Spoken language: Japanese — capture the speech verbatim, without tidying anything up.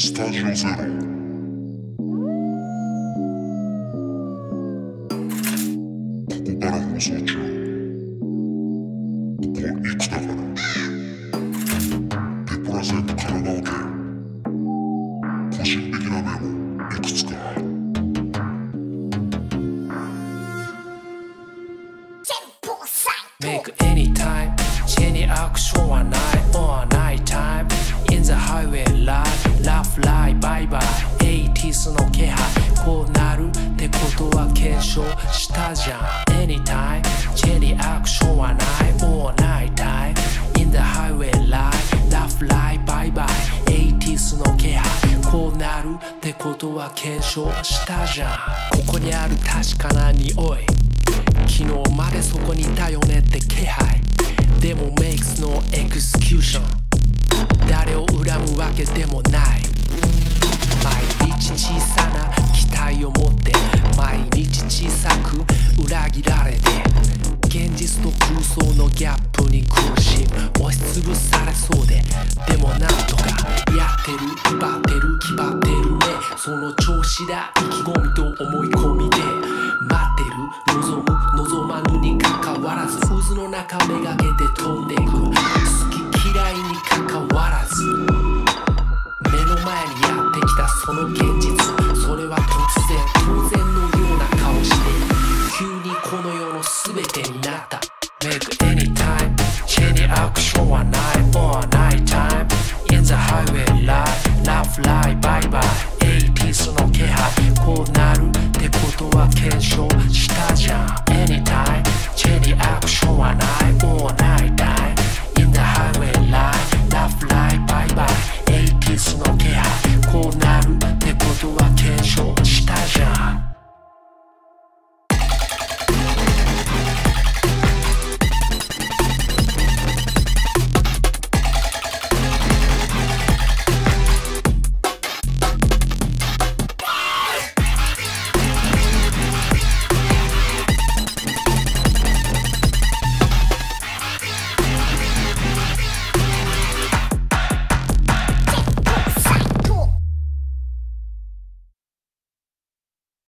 スタジオゼロ。ここから放送中。ここいくだから。ペプラゼント神奈川県。個人的なメモいくつか。 Make any time チェにアクションはない or night time in the highway life laugh lie bye bye エイティーズ の気配こうなるってことは検証したじゃん anytime チェにアクションはない or night time in the highway life laugh lie bye bye エイティーズ の気配こうなるってことは検証したじゃんここにある確かな匂い昨日までそこにいたよねって気配でも makes no execution 誰を恨むわけでもない毎日小さな期待を持って毎日小さく裏切られて現実と空想のギャップに苦しむ押しつぶされそうででもなんとかやってる威張ってる気張ってるねその調子だ意気込みと思い込みで待ってる望む望まぬにかかわらず渦の中めがけて飛んでいく好き